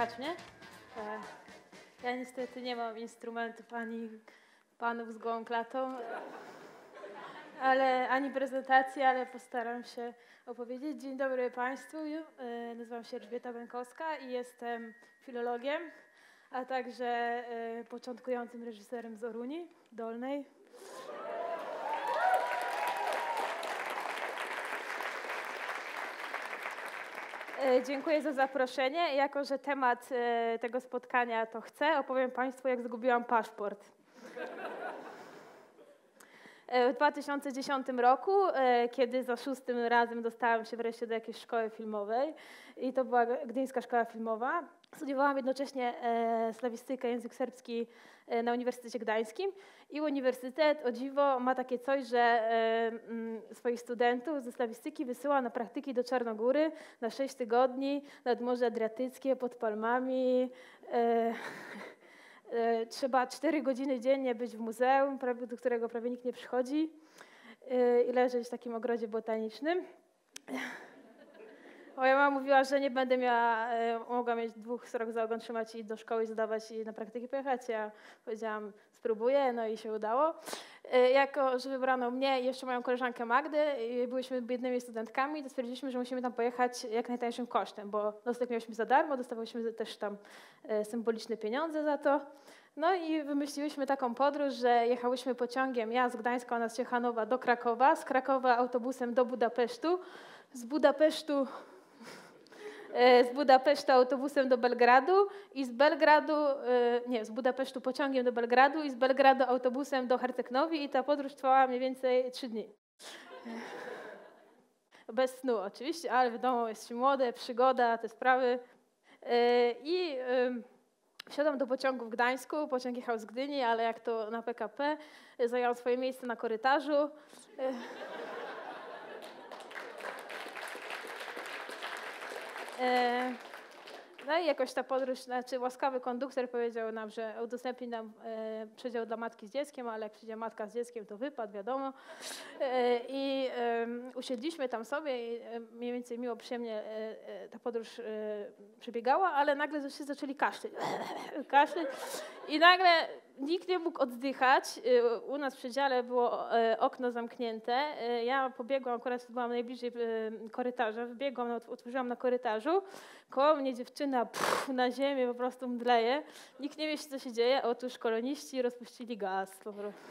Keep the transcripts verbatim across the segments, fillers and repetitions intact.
Słychać mnie? Tak. Ja niestety nie mam instrumentów ani panów z gołą klatą, ale ani prezentacji, ale postaram się opowiedzieć. Dzień dobry Państwu. E, Nazywam się Elżbieta Bękowska i jestem filologiem, a także e, początkującym reżyserem z Oruni Dolnej. Dziękuję za zaproszenie. Jako że temat tego spotkania to chcę, opowiem Państwu, jak zgubiłam paszport. W dwa tysiące dziesiątym roku, kiedy za szóstym razem dostałam się wreszcie do jakiejś szkoły filmowej i to była Gdyńska Szkoła Filmowa, studiowałam jednocześnie slawistykę, język serbski na Uniwersytecie Gdańskim i uniwersytet, o dziwo, ma takie coś, że swoich studentów ze slawistyki wysyła na praktyki do Czarnogóry na sześć tygodni nad Morze Adriatyckie pod palmami. Trzeba cztery godziny dziennie być w muzeum, do którego prawie nikt nie przychodzi i leżeć w takim ogrodzie botanicznym. Moja mama mówiła, że nie będę miała, mogła mieć dwóch srok za ogon trzymać i do szkoły zdawać i na praktyki pojechać. Ja powiedziałam, spróbuję, no i się udało. Jako, że wybrano mnie i jeszcze moją koleżankę Magdę i byliśmy biednymi studentkami, to stwierdziliśmy, że musimy tam pojechać jak najtańszym kosztem, bo nocleg mieliśmy za darmo, dostawałyśmy też tam symboliczne pieniądze za to. No i wymyśliłyśmy taką podróż, że jechałyśmy pociągiem, ja z Gdańska, ona z Ciechanowa do Krakowa, z Krakowa autobusem do Budapesztu, z Budapesztu z Budapesztu autobusem do Belgradu i z Belgradu, nie, z Budapesztu pociągiem do Belgradu i z Belgradu autobusem do Herceg-Nowi i ta podróż trwała mniej więcej trzy dni. Bez snu oczywiście, ale wiadomo, jest się młode, przygoda, te sprawy. I wsiadłam do pociągu w Gdańsku, pociąg jechał z Gdyni, ale jak to na P K P, zajęłam swoje miejsce na korytarzu. No i jakoś ta podróż, znaczy łaskawy konduktor powiedział nam, że udostępni nam e, przedział dla matki z dzieckiem, ale jak przyjdzie matka z dzieckiem, to wypad, wiadomo. E, I e, usiedliśmy tam sobie i e, mniej więcej miło, przyjemnie e, ta podróż e, przebiegała, ale nagle wszyscy zaczęli kaszleć. kaszleć. I nagle nikt nie mógł oddychać. U nas w przedziale było e, okno zamknięte. E, ja pobiegłam, akurat byłam najbliżej e, korytarza, wybiegłam, otworzyłam na korytarzu. Koło mnie dziewczyna pff, na ziemię po prostu mdleje. Nikt nie wie, co się dzieje. Otóż koloniści rozpuścili gaz po prostu.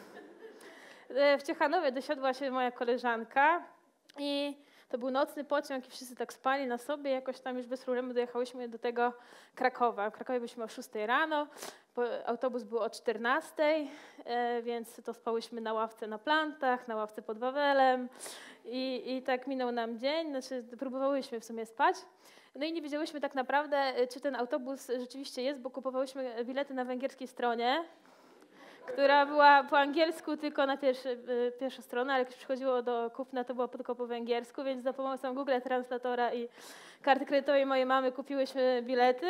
W Ciechanowie dosiadła się moja koleżanka i to był nocny pociąg i wszyscy tak spali na sobie. Jakoś tam już bez problemu dojechałyśmy do tego Krakowa. W Krakowie byliśmy o szóstej rano, autobus był o czternastej, więc to spałyśmy na ławce na plantach, na ławce pod Wawelem i, i tak minął nam dzień. Znaczy próbowałyśmy w sumie spać. No i nie wiedziałyśmy tak naprawdę, czy ten autobus rzeczywiście jest, bo kupowałyśmy bilety na węgierskiej stronie, która była po angielsku tylko na pierwszy, pierwszą stronę, ale jak przychodziło do kupna, to było tylko po węgiersku, więc za pomocą Google Translatora i karty kredytowej mojej mamy kupiłyśmy bilety.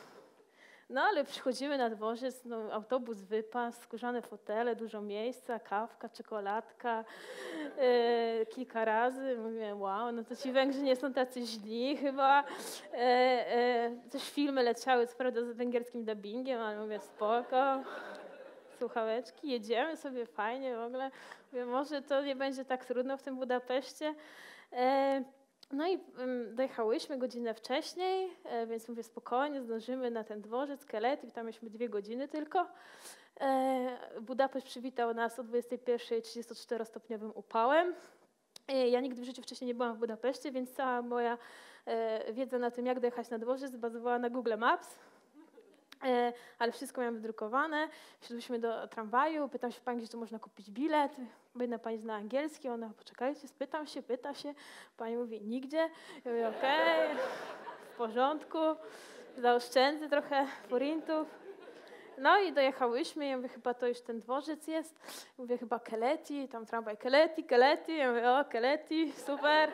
No ale przychodzimy na dworzec, no, autobus wypas, skórzane fotele, dużo miejsca, kawka, czekoladka, e, kilka razy. Mówię, wow, no to ci Węgrzy nie są tacy źli chyba. E, e, też filmy leciały, co prawda z węgierskim dubbingiem, ale mówię, spoko. Słuchaweczki, jedziemy sobie fajnie w ogóle. Mówię, może to nie będzie tak trudno w tym Budapeszcie. E, No i um, dojechałyśmy godzinę wcześniej, e, więc mówię, spokojnie, zdążymy na ten dworzec, Keleti, tam mieliśmy dwie godziny tylko. E, Budapeszt przywitał nas o dwudziestej pierwszej trzydziestoczterostopniowym upałem. E, ja nigdy w życiu wcześniej nie byłam w Budapeszcie, więc cała moja e, wiedza na tym, jak dojechać na dworzec, bazowała na Google Maps. E, ale wszystko miałam wydrukowane. Wsiadłyśmy do tramwaju, pytam się pani, gdzie tu można kupić bilet. Bo jedna pani zna angielski, ona, poczekajcie, spytam się, pyta się. Pani mówi, nigdzie. Ja mówię, okej, okay, w porządku, zaoszczędzę trochę forintów. No i dojechałyśmy, ja mówię, chyba to już ten dworzec jest. Mówię, chyba Keleti, tam tramwaj Keleti, Keleti. Ja mówię, o, Keleti, super.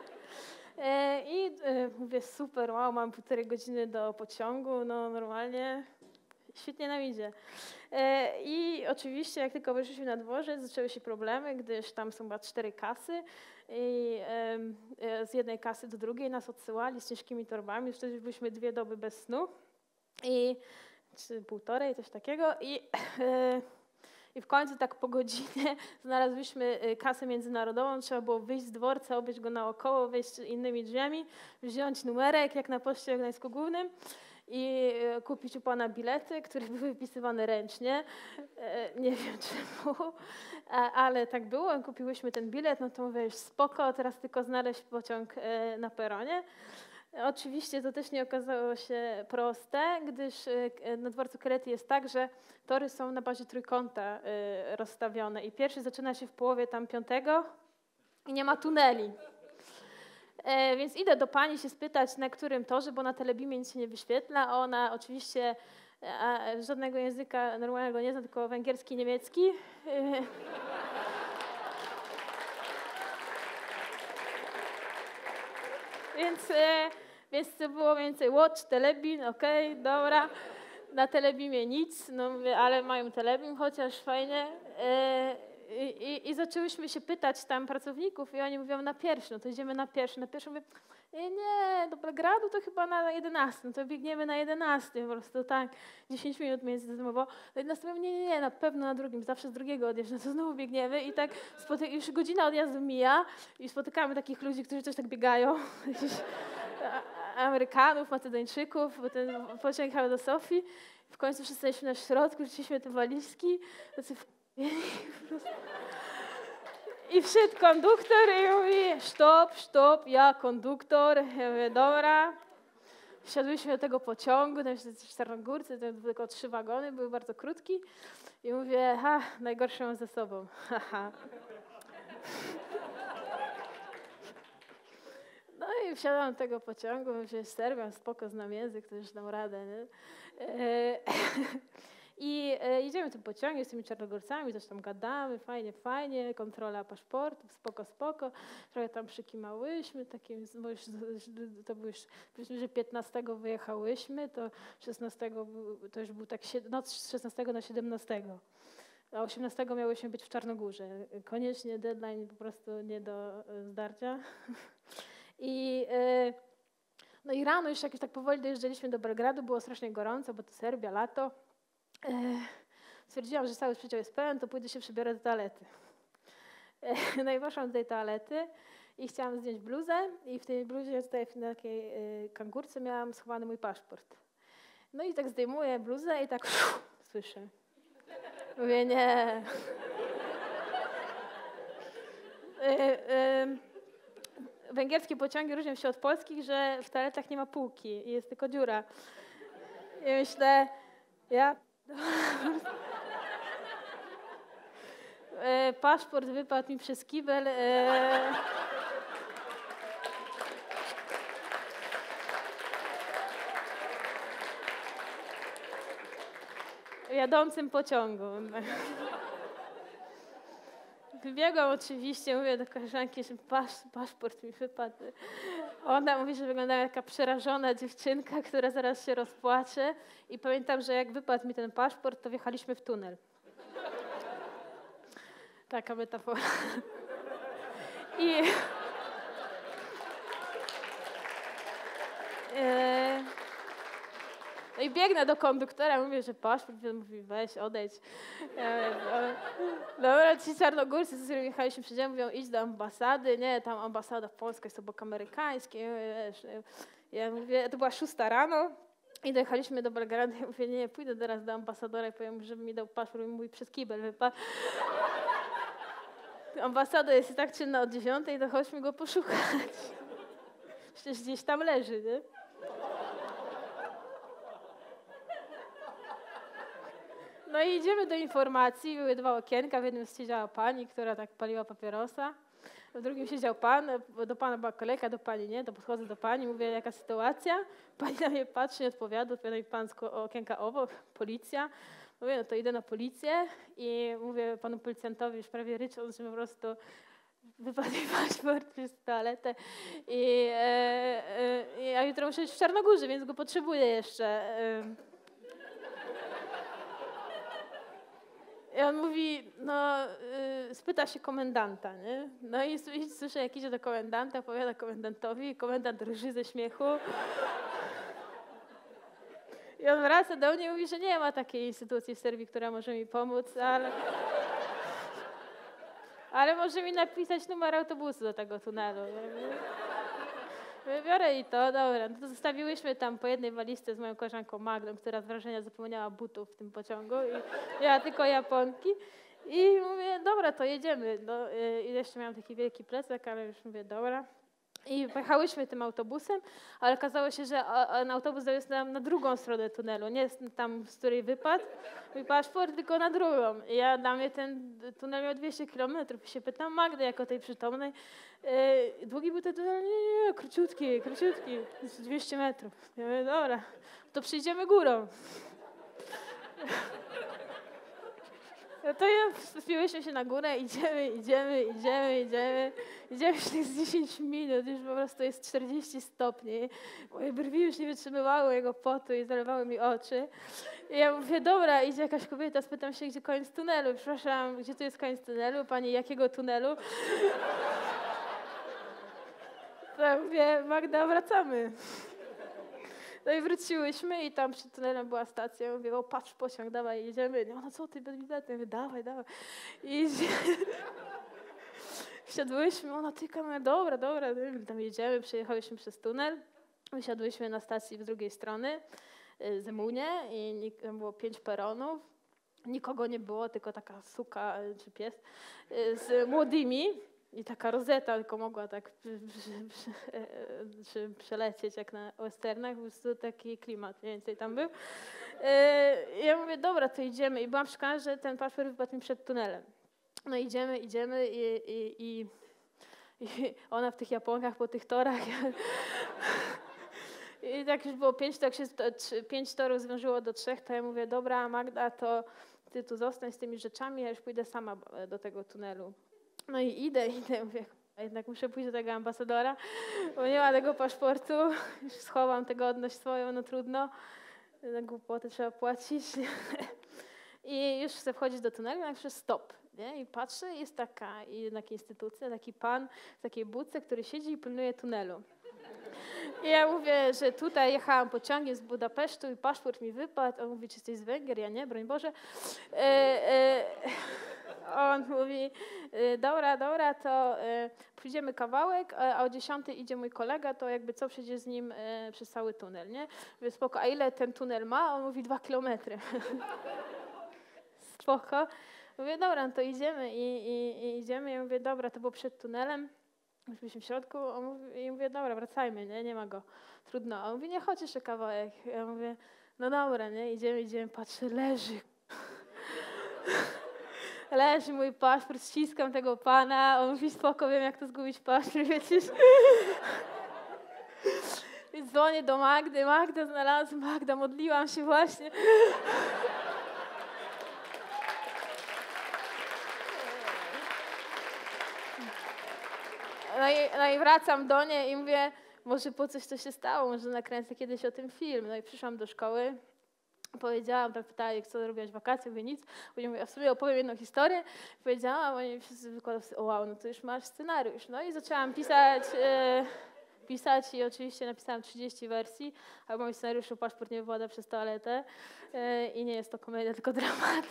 I mówię, super, wow, mam półtorej godziny do pociągu, no normalnie, świetnie nam idzie. I oczywiście, jak tylko wyszliśmy na dworzec, zaczęły się problemy, gdyż tam są chyba cztery kasy i z jednej kasy do drugiej nas odsyłali z ciężkimi torbami, wtedy byliśmy dwie doby bez snu. I, czy półtorej, coś takiego. I, e, I w końcu tak po godzinie znalazłyśmy kasę międzynarodową, trzeba było wyjść z dworca, obejść go naokoło, wejść innymi drzwiami, wziąć numerek, jak na poczcie w Gdańsku Głównym i kupić u pana bilety, które były wypisywane ręcznie. Nie wiem czemu, ale tak było. Kupiłyśmy ten bilet, no to mówię, już spoko, teraz tylko znaleźć pociąg na peronie. Oczywiście to też nie okazało się proste, gdyż na dworcu Kelety jest tak, że tory są na bazie trójkąta rozstawione i pierwszy zaczyna się w połowie tam piątego i nie ma tuneli. E, więc idę do pani się spytać, na którym torze, bo na Telebimie nic się nie wyświetla, a ona oczywiście a, żadnego języka normalnego nie zna, tylko węgierski, niemiecki. E, więc... E, Więc to było więcej watch, Telebim, okej, okay, dobra. Na Telebimie nic, no mówię, ale mają Telebim chociaż, fajnie. E, i, I zaczęłyśmy się pytać tam pracowników i oni mówią na pierwszy, no to idziemy na pierwszy. Na pierwszy mówię, nie, nie, do Belgradu to chyba na jedenastą, no to biegniemy na jedenastym, po prostu tak, dziesięć minut między rozmową. Na jedenastym mówię, nie, nie, nie, na pewno na drugim, zawsze z drugiego odjeżdżam, to znowu biegniemy i tak spoty- już godzina odjazdu mija i spotykamy takich ludzi, którzy też tak biegają. Amerykanów, Macedończyków, bo ten pociąg jechał do Sofii. W końcu wszyscy jesteśmy na środku, rzuciliśmy te walizki. I wszedł konduktor i mówi, stop, stop, ja konduktor. Ja mówię, dobra. Wsiadłyśmy do tego pociągu, tam się w Czarnogórce, to były tylko trzy wagony, były bardzo krótki. I mówię, ha, najgorsze mam ze sobą. Haha. No i wsiadłam do tego pociągu, mówię, Serbian, spoko, znam język, to już dam radę, nie? E, I e, idziemy tym pociągiem z tymi Czarnogórcami, coś tam gadamy, fajnie, fajnie, kontrola paszportów, spoko, spoko. Trochę tam przykimałyśmy, takim, bo już, to było już, powiedzmy, że piętnastego wyjechałyśmy, to szesnastego to już był tak, noc z szesnastego na siedemnastego. A osiemnastego miałyśmy być w Czarnogórze. Koniecznie deadline po prostu nie do zdarcia. I, no i rano już jak tak powoli dojeżdżaliśmy do Belgradu, było strasznie gorąco, bo to Serbia, lato. Stwierdziłam, że cały przedział jest pełen, to pójdę się przebiorę do toalety. No i poszłam do tej toalety i chciałam zdjąć bluzę i w tej bluzie tutaj w takiej kangurce miałam schowany mój paszport. No i tak zdejmuję bluzę i tak uff, słyszę. Mówię, nie. Węgierskie pociągi różnią się od polskich, że w toaletach nie ma półki i jest tylko dziura. I myślę, ja... e, paszport wypadł mi przez kibel. E... W jadącym pociągu. Wybiegłam oczywiście, mówię do koleżanki, że pasz, paszport mi wypadł. Ona mówi, że wyglądała jak taka przerażona dziewczynka, która zaraz się rozpłacze. I pamiętam, że jak wypadł mi ten paszport, to wjechaliśmy w tunel. Taka metafora. I, e, no i biegnę do konduktora, mówię, że paszport, mówi, weź, odejdź. Ja mówię, dobra, ci czarnogórscy, z którymi jechaliśmy przed mówią, idź do ambasady, nie, tam ambasada polska jest obok amerykańskiej. Wiesz, ja mówię, to była szósta rano i dojechaliśmy do Belgradu, ja mówię, nie, nie, pójdę teraz do ambasadora i powiem, żeby mi dał paszport, i mówi, przez kibel wypadł. Ambasada jest i tak czynna od dziewiątej, to chodźmy go poszukać. Przecież gdzieś tam leży, nie? No i idziemy do informacji, były dwa okienka, w jednym siedziała pani, która tak paliła papierosa, w drugim siedział pan, do pana była kolejka, do pani nie, to podchodzę do pani, mówię, jaka sytuacja, pani na mnie patrzy, nie odpowiada, odpowiada mi pan z okienka obok, policja. Mówię, no to idę na policję i mówię panu policjantowi, już prawie rycząc, że po prostu wypadł mi paszport przez toaletę i e, e, ja jutro muszę być w Czarnogórze, więc go potrzebuję jeszcze. E, I on mówi, no, y, spyta się komendanta, nie? No i, i słyszę, jak idzie do komendanta, powiada komendantowi, komendant drży ze śmiechu. I on wraca do mnie i mówi, że nie ma takiej instytucji w Serbii, która może mi pomóc, ale... Ale może mi napisać numer autobusu do tego tunelu. Biorę i to, dobra. No to zostawiłyśmy tam po jednej walizce z moją koleżanką Magdą, która z wrażenia zapomniała butów w tym pociągu. I ja tylko japonki. I mówię, dobra, to jedziemy. No, i jeszcze miałam taki wielki plecak, ale już mówię, dobra. I pojechałyśmy tym autobusem, ale okazało się, że autobus dowiózł nam na drugą stronę tunelu, nie tam, z której wypadł mój paszport, tylko na drugą. I ja, dla mnie ten tunel miał dwieście kilometrów. I się pytam Magdy, jako tej przytomnej, yy, długi był ten tunel? Nie, nie, nie, króciutki, króciutki, dwieście metrów. Ja mówię, dobra, to przyjdziemy górą. No to ja spiłyśmy się na górę, idziemy, idziemy, idziemy, idziemy. Idziemy już tych dziesięć minut, już po prostu jest czterdzieści stopni. Moje brwi już nie wytrzymywały jego potu i zalewały mi oczy. I ja mówię, dobra, idzie jakaś kobieta, spytam się, gdzie koniec tunelu. Przepraszam, gdzie tu jest koniec tunelu? Pani, jakiego tunelu? To ja mówię, Magda, wracamy. No i wróciłyśmy i tam przed tunelem była stacja. Ja mówię, o patrz pociąg, dawaj, jedziemy. No, no co ty, bez biletu? Ja mówię, dawaj, dawaj. I wsiadłyśmy, ona tyka, no dobra, dobra. Tam jedziemy, przejechałyśmy przez tunel. Wysiadłyśmy na stacji z drugiej strony, Zemunie, i tam było pięć peronów. Nikogo nie było, tylko taka suka czy pies z młodymi. I taka rozeta tylko mogła tak przy, przy, przy, przelecieć jak na westernach, po prostu taki klimat mniej więcej tam był. I ja mówię, dobra, to idziemy. I byłam przekonana, że ten paszport wypadł mi przed tunelem. No idziemy, idziemy i, i, i, i ona w tych japonkach po tych torach. I tak już było pięć, tak się pięć torów zwężyło do trzech, to ja mówię, dobra Magda, to ty tu zostań z tymi rzeczami, ja już pójdę sama do tego tunelu. No i idę, idę, mówię, a jednak muszę pójść do tego ambasadora, bo nie ma tego paszportu, już schowam tę godność swoją, no trudno, na głupoty trzeba płacić. I już chcę wchodzić do tunelu, jak przez stop, nie? I patrzę, jest taka jednak instytucja, taki pan w takiej budce, który siedzi i pilnuje tunelu. I ja mówię, że tutaj jechałam pociągiem z Budapesztu i paszport mi wypadł. On mówi, czy jesteś z Węgier? Ja nie, broń Boże. E, e, on mówi, dobra, dobra, to e, pójdziemy kawałek, a o dziesiątej idzie mój kolega, to jakby co, przejdzie z nim e, przez cały tunel, nie? Mówię, spoko, a ile ten tunel ma? On mówi, dwa kilometry. Spoko. Mówię, dobra, no to idziemy i, i, i idziemy. Ja mówię, dobra, to było przed tunelem. Już byliśmy w środku, on mówi, i mówię, dobra, wracajmy, nie, nie ma go, trudno. A on mówi, nie, chodź jeszcze kawałek. Ja mówię, no dobra, nie, idziemy, idziemy, patrzę, leży. Leży mój paszport, ściskam tego pana, on mówi, spoko, wiem jak to zgubić paszport, wiecie. I dzwonię do Magdy, Magda znalazłam, Magda, modliłam się właśnie. No i, no i wracam do niej i mówię, może po coś to się stało, może nakręcę kiedyś o tym film. No i przyszłam do szkoły, powiedziałam, tak pytali, co robiłaś w wakacje, mówię nic. Oni mówią, ja w sumie opowiem jedną historię. Powiedziałam, oni wszyscy wykładowcy, o wow, no to już masz scenariusz. No i zaczęłam pisać, e, pisać i oczywiście napisałam trzydzieści wersji, a mój scenariusz o paszport nie wypada przez toaletę e, i nie jest to komedia, tylko dramat.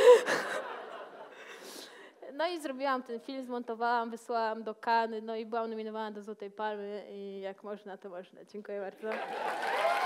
No i zrobiłam ten film, zmontowałam, wysłałam do Cannes, no i byłam nominowana do Złotej Palmy i jak można, to można. Dziękuję bardzo.